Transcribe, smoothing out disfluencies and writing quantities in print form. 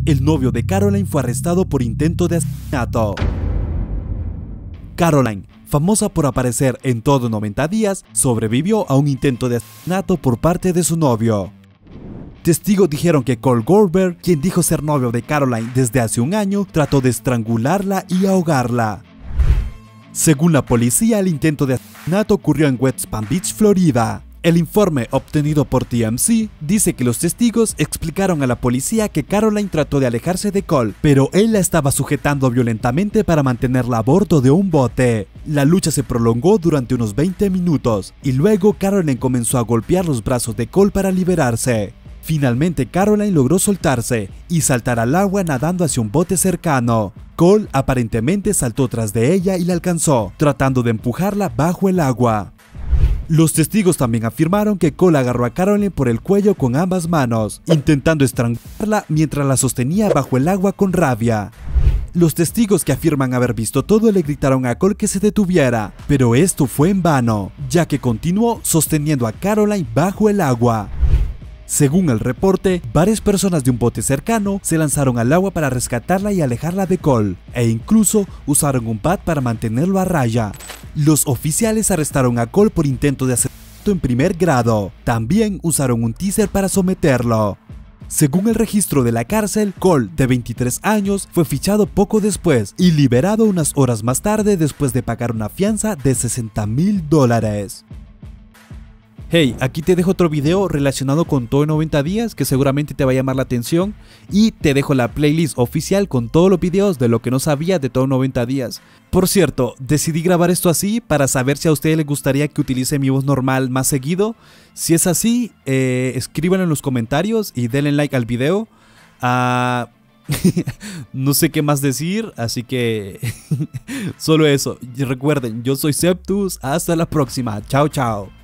El novio de Caroline fue arrestado por intento de asesinato. Caroline, famosa por aparecer en Todo 90 días, sobrevivió a un intento de asesinato por parte de su novio. Testigos dijeron que Cole Goldberg, quien dijo ser novio de Caroline desde hace un año, trató de estrangularla y ahogarla. Según la policía, el intento de asesinato ocurrió en West Palm Beach, Florida. El informe obtenido por TMZ dice que los testigos explicaron a la policía que Caroline trató de alejarse de Cole, pero él la estaba sujetando violentamente para mantenerla a bordo de un bote. La lucha se prolongó durante unos 20 minutos y luego Caroline comenzó a golpear los brazos de Cole para liberarse. Finalmente Caroline logró soltarse y saltar al agua nadando hacia un bote cercano. Cole aparentemente saltó tras de ella y la alcanzó, tratando de empujarla bajo el agua. Los testigos también afirmaron que Cole agarró a Caroline por el cuello con ambas manos, intentando estrangularla mientras la sostenía bajo el agua con rabia. Los testigos que afirman haber visto todo le gritaron a Cole que se detuviera, pero esto fue en vano, ya que continuó sosteniendo a Caroline bajo el agua. Según el reporte, varias personas de un bote cercano se lanzaron al agua para rescatarla y alejarla de Cole, e incluso usaron un pad para mantenerlo a raya. Los oficiales arrestaron a Cole por intento de asesinato en primer grado. También usaron un teaser para someterlo. Según el registro de la cárcel, Cole, de 23 años, fue fichado poco después y liberado unas horas más tarde después de pagar una fianza de $60,000. Hey, aquí te dejo otro video relacionado con Todo 90 días que seguramente te va a llamar la atención, y te dejo la playlist oficial con todos los videos de lo que no sabía de Todo 90 días. Por cierto, decidí grabar esto así para saber si a ustedes les gustaría que utilice mi voz normal más seguido. Si es así, escríbanlo en los comentarios y denle like al video. No sé qué más decir, así que solo eso. Y recuerden, yo soy Septus, hasta la próxima, chao chao.